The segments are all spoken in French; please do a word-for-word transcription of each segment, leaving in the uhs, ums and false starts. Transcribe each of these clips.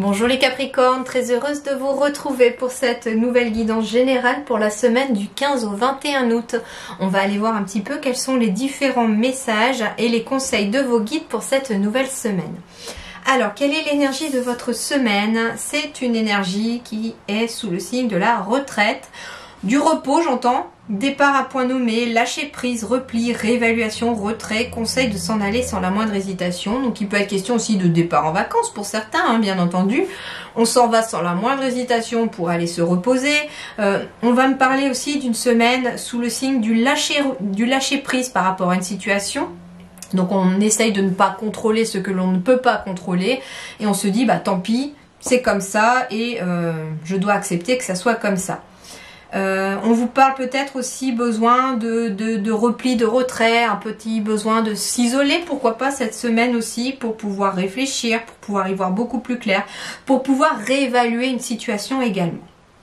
Bonjour les Capricornes, très heureuse de vous retrouver pour cette nouvelle guidance générale pour la semaine du quinze au vingt et un août. On va aller voir un petit peu quels sont les différents messages et les conseils de vos guides pour cette nouvelle semaine. Alors, quelle est l'énergie de votre semaine? C'est une énergie qui est sous le signe de la retraite, du repos j'entends, départ à point nommé, lâcher prise, repli, réévaluation, retrait, conseil de s'en aller sans la moindre hésitation. Donc il peut être question aussi de départ en vacances pour certains, hein, bien entendu. On s'en va sans la moindre hésitation pour aller se reposer. Euh, on va me parler aussi d'une semaine sous le signe du lâcher, du lâcher prise par rapport à une situation. Donc on essaye de ne pas contrôler ce que l'on ne peut pas contrôler et on se dit bah tant pis, c'est comme ça et euh, je dois accepter que ça soit comme ça. Euh, on vous parle peut-être aussi besoin de, de, de repli, de retrait, un petit besoin de s'isoler, pourquoi pas cette semaine aussi, pour pouvoir réfléchir, pour pouvoir y voir beaucoup plus clair, pour pouvoir réévaluer une situation également.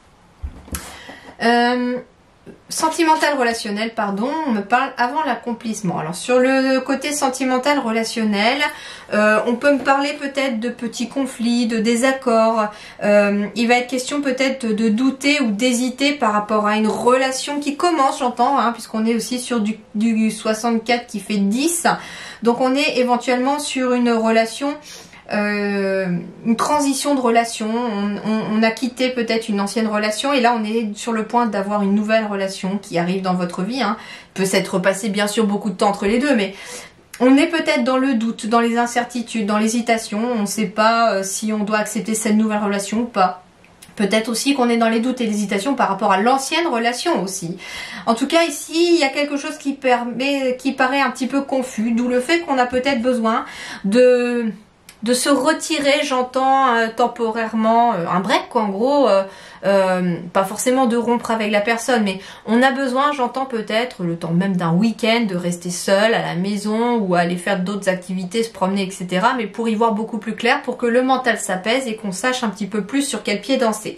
Euh, Sentimental relationnel, pardon, on me parle avant l'accomplissement. Alors sur le côté sentimental relationnel, euh, on peut me parler peut-être de petits conflits, de désaccords. Euh, il va être question peut-être de, de douter ou d'hésiter par rapport à une relation qui commence, j'entends, hein, puisqu'on est aussi sur du, du soixante-quatre qui fait dix. Donc on est éventuellement sur une relation... Euh, une transition de relation, on, on, on a quitté peut-être une ancienne relation et là on est sur le point d'avoir une nouvelle relation qui arrive dans votre vie, hein. Il peut s'être passé bien sûr beaucoup de temps entre les deux, mais on est peut-être dans le doute, dans les incertitudes, dans l'hésitation, on ne sait pas euh, si on doit accepter cette nouvelle relation ou pas. Peut-être aussi qu'on est dans les doutes et l'hésitation par rapport à l'ancienne relation aussi. En tout cas, ici, il y a quelque chose qui, permet, qui paraît un petit peu confus, d'où le fait qu'on a peut-être besoin de... de se retirer, j'entends euh, temporairement, euh, un break quoi en gros, euh, euh, pas forcément de rompre avec la personne, mais on a besoin, j'entends peut-être, le temps même d'un week-end, de rester seul à la maison ou aller faire d'autres activités, se promener, et cetera. Mais pour y voir beaucoup plus clair, pour que le mental s'apaise et qu'on sache un petit peu plus sur quel pied danser.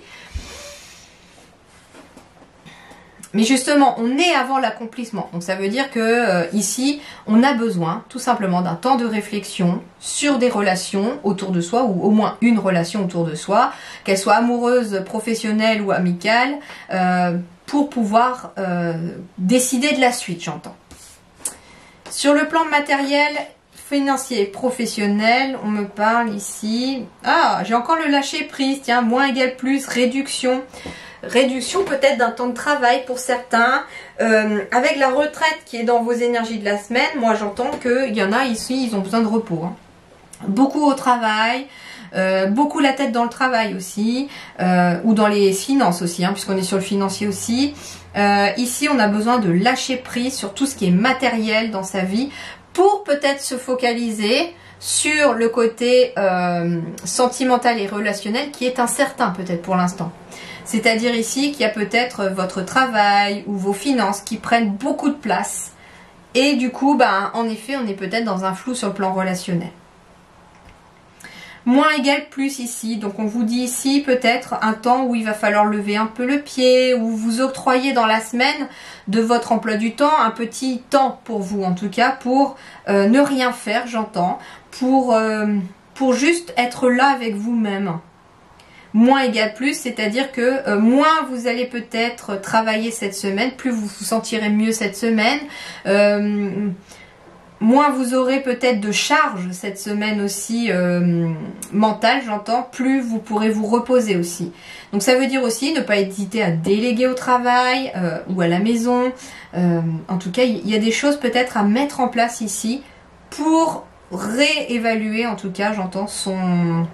Mais justement, on est avant l'accomplissement. Donc ça veut dire que euh, ici, on a besoin tout simplement d'un temps de réflexion sur des relations autour de soi, ou au moins une relation autour de soi, qu'elle soit amoureuse, professionnelle ou amicale, euh, pour pouvoir euh, décider de la suite, j'entends. Sur le plan matériel, financier, professionnel, on me parle ici... Ah, j'ai encore le lâcher prise, tiens, moins égale plus, réduction... Réduction peut-être d'un temps de travail pour certains, euh, avec la retraite qui est dans vos énergies de la semaine, moi j'entends qu'il y en a ici, ils ont besoin de repos. Hein. Beaucoup au travail, euh, beaucoup la tête dans le travail aussi, euh, ou dans les finances aussi, hein, puisqu'on est sur le financier aussi. Euh, ici on a besoin de lâcher prise sur tout ce qui est matériel dans sa vie, pour peut-être se focaliser sur le côté euh, sentimental et relationnel qui est incertain peut-être pour l'instant. C'est-à-dire ici qu'il y a peut-être votre travail ou vos finances qui prennent beaucoup de place. Et du coup, ben, en effet, on est peut-être dans un flou sur le plan relationnel. Moins égale plus ici. Donc on vous dit ici peut-être un temps où il va falloir lever un peu le pied, ou vous octroyer dans la semaine de votre emploi du temps un petit temps pour vous, en tout cas, pour euh, ne rien faire, j'entends, pour, euh, pour juste être là avec vous-même. Moins égale plus, c'est-à-dire que euh, moins vous allez peut-être travailler cette semaine, plus vous vous sentirez mieux cette semaine, euh, moins vous aurez peut-être de charge cette semaine aussi euh, mentale, j'entends, plus vous pourrez vous reposer aussi. Donc ça veut dire aussi ne pas hésiter à déléguer au travail euh, ou à la maison. Euh, en tout cas, il y a des choses peut-être à mettre en place ici pour réévaluer, en tout cas, j'entends, son...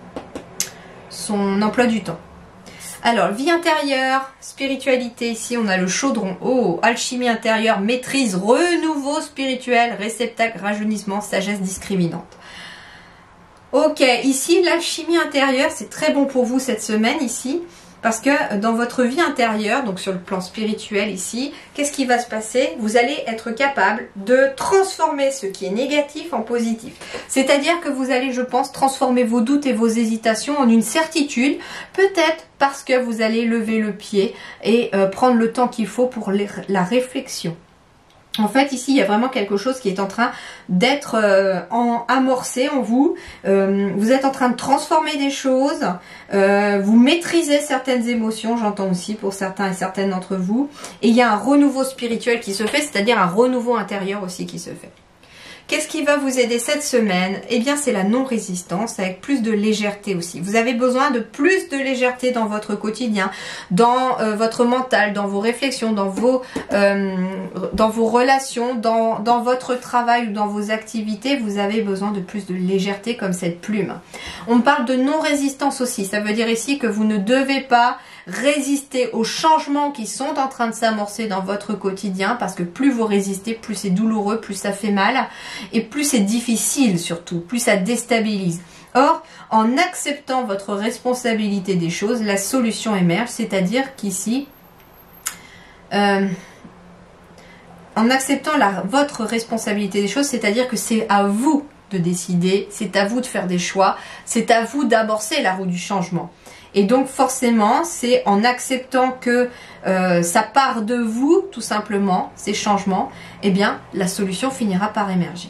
son emploi du temps. Alors, vie intérieure, spiritualité, ici on a le chaudron, oh, alchimie intérieure, maîtrise, renouveau spirituel, réceptacle, rajeunissement, sagesse discriminante. Ok, ici l'alchimie intérieure, c'est très bon pour vous cette semaine ici, parce que dans votre vie intérieure, donc sur le plan spirituel ici, qu'est-ce qui va se passer? Vous allez être capable de transformer ce qui est négatif en positif. C'est-à-dire que vous allez, je pense, transformer vos doutes et vos hésitations en une certitude, peut-être parce que vous allez lever le pied et euh, prendre le temps qu'il faut pour les, la réflexion. En fait, ici, il y a vraiment quelque chose qui est en train d'être euh, en, amorcé en vous. Euh, vous êtes en train de transformer des choses. Euh, vous maîtrisez certaines émotions, j'entends aussi pour certains et certaines d'entre vous. Et il y a un renouveau spirituel qui se fait, c'est-à-dire un renouveau intérieur aussi qui se fait. Qu'est-ce qui va vous aider cette semaine? Eh bien, c'est la non-résistance avec plus de légèreté aussi. Vous avez besoin de plus de légèreté dans votre quotidien, dans euh, votre mental, dans vos réflexions, dans vos, euh, dans vos relations, dans, dans votre travail ou dans vos activités. Vous avez besoin de plus de légèreté comme cette plume. On parle de non-résistance aussi. Ça veut dire ici que vous ne devez pas résister aux changements qui sont en train de s'amorcer dans votre quotidien, parce que plus vous résistez, plus c'est douloureux, plus ça fait mal et plus c'est difficile surtout, plus ça déstabilise. Or, en acceptant votre responsabilité des choses, la solution émerge, c'est-à-dire qu'ici, euh, en acceptant la, votre responsabilité des choses, c'est-à-dire que c'est à vous de décider, c'est à vous de faire des choix, c'est à vous d'amorcer la roue du changement. Et donc forcément, c'est en acceptant que euh, ça part de vous, tout simplement, ces changements, eh bien, la solution finira par émerger.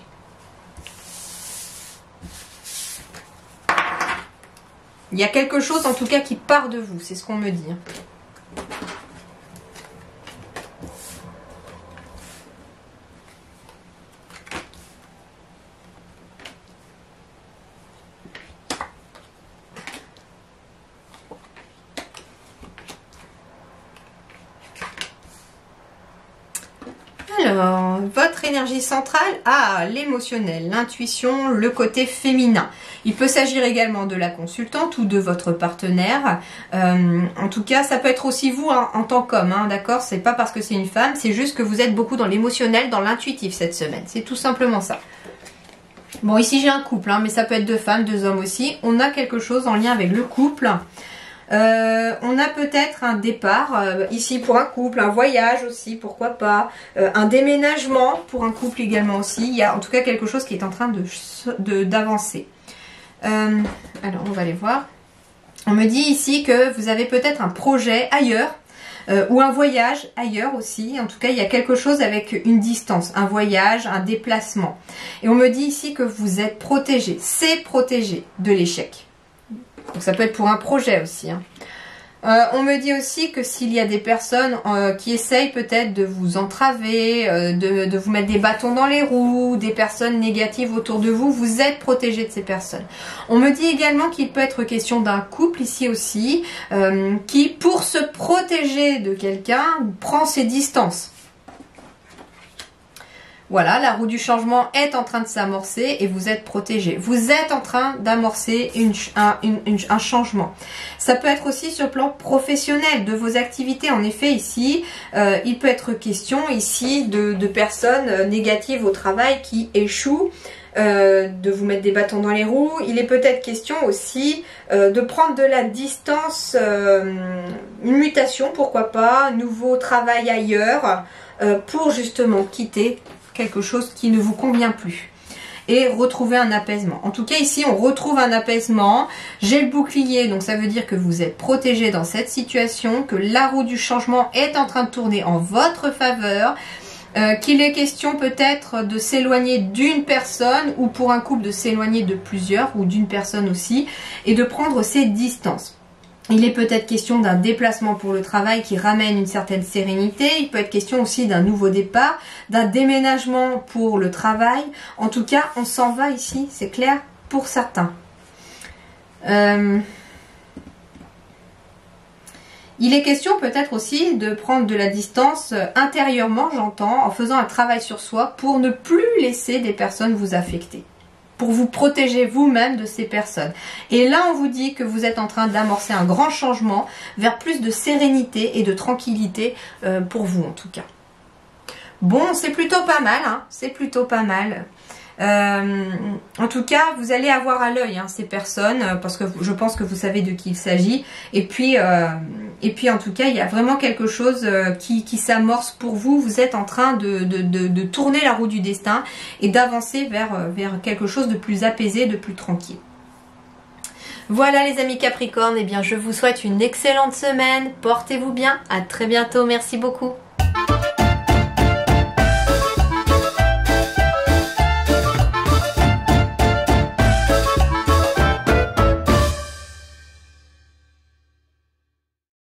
Il y a quelque chose, en tout cas, qui part de vous, c'est ce qu'on me dit. Alors, votre énergie centrale, ah, l'émotionnel, l'intuition, le côté féminin. Il peut s'agir également de la consultante ou de votre partenaire. Euh, en tout cas, ça peut être aussi vous hein, en tant qu'homme, hein, d'accord? C'est pas parce que c'est une femme, c'est juste que vous êtes beaucoup dans l'émotionnel, dans l'intuitif cette semaine. C'est tout simplement ça. Bon, ici j'ai un couple, hein, mais ça peut être deux femmes, deux hommes aussi. On a quelque chose en lien avec le couple. Euh, on a peut-être un départ euh, ici pour un couple, un voyage aussi, pourquoi pas, euh, un déménagement pour un couple également aussi. Il y a en tout cas quelque chose qui est en train de, de, d'avancer. Euh, alors on va aller voir. On me dit ici que vous avez peut-être un projet ailleurs euh, ou un voyage ailleurs aussi. En tout cas, il y a quelque chose avec une distance, un voyage, un déplacement. Et on me dit ici que vous êtes protégé, c'est protégé de l'échec. Donc ça peut être pour un projet aussi. Hein. Euh, on me dit aussi que s'il y a des personnes euh, qui essayent peut-être de vous entraver, euh, de, de vous mettre des bâtons dans les roues, des personnes négatives autour de vous, vous êtes protégé de ces personnes. On me dit également qu'il peut être question d'un couple ici aussi, euh, qui pour se protéger de quelqu'un prend ses distances. Voilà, la roue du changement est en train de s'amorcer et vous êtes protégé. Vous êtes en train d'amorcer une, un, une, une, un changement. Ça peut être aussi sur le plan professionnel de vos activités. En effet, ici, euh, il peut être question ici de, de personnes négatives au travail qui échouent. Euh, de vous mettre des bâtons dans les roues. Il est peut-être question aussi euh, de prendre de la distance, euh, une mutation, pourquoi pas, nouveau travail ailleurs, euh, pour justement quitter quelque chose qui ne vous convient plus et retrouver un apaisement. En tout cas ici on retrouve un apaisement. J'ai le bouclier, donc ça veut dire que vous êtes protégé dans cette situation, que la roue du changement est en train de tourner en votre faveur, euh, qu'il est question peut-être de s'éloigner d'une personne ou pour un couple de s'éloigner de plusieurs ou d'une personne aussi et de prendre ses distances. Il est peut-être question d'un déplacement pour le travail qui ramène une certaine sérénité. Il peut être question aussi d'un nouveau départ, d'un déménagement pour le travail. En tout cas, on s'en va ici, c'est clair, pour certains. Euh... Il est question peut-être aussi de prendre de la distance intérieurement, j'entends, en faisant un travail sur soi pour ne plus laisser des personnes vous affecter, pour vous protéger vous-même de ces personnes. Et là, on vous dit que vous êtes en train d'amorcer un grand changement vers plus de sérénité et de tranquillité euh, pour vous en tout cas. Bon, c'est plutôt pas mal, hein, c'est plutôt pas mal. Euh, en tout cas, vous allez avoir à l'œil hein, ces personnes, euh, parce que je pense que vous savez de qui il s'agit. Et puis, euh, et puis en tout cas, il y a vraiment quelque chose euh, qui, qui s'amorce pour vous. Vous êtes en train de, de, de, de tourner la roue du destin et d'avancer vers, euh, vers quelque chose de plus apaisé, de plus tranquille. Voilà les amis Capricorne, eh bien je vous souhaite une excellente semaine. Portez-vous bien, à très bientôt, merci beaucoup.